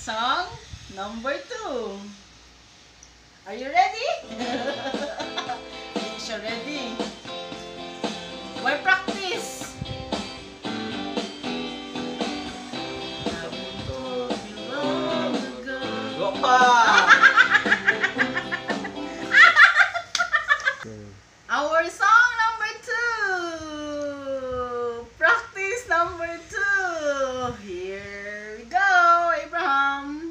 Song number 2. Are you ready? It's ready. Why practice? Go pa! Our song number 2. Practice number 2. Here we go, Abraham.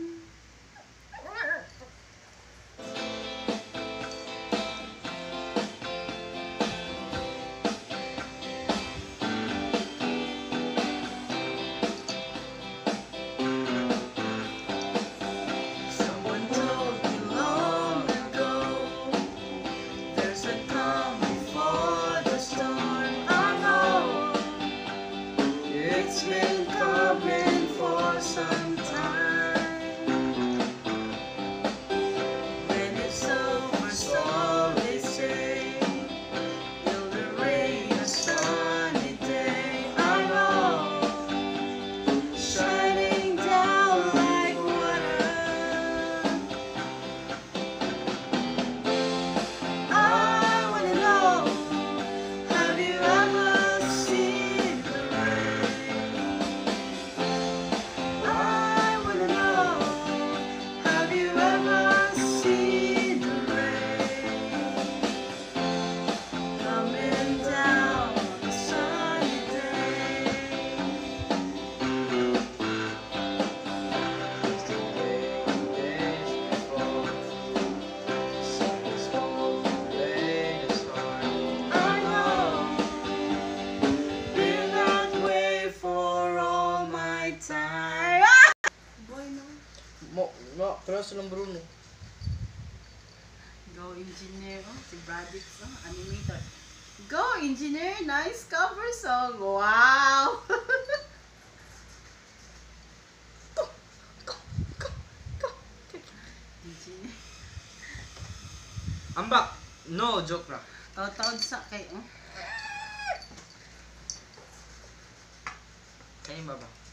Someone told me long ago, there's a calm before the storm. I know it's been coming for some time. When it's over, so they say, will the rain a sunny day? I know, shining down like water. I wanna know, have you ever seen the rain? I wanna know, have you ever seen the rain? Coming down on a sunny day. I know, been that way for all my time. Boy, no. Pero sa lang Bruno. Go engineer, oh, si Bradix, oh, animator. Go engineer, nice cover song. Wow. Go. Engineer. Ambak! No, joke lang. Taod sa kay, oh. Kayo ba ba?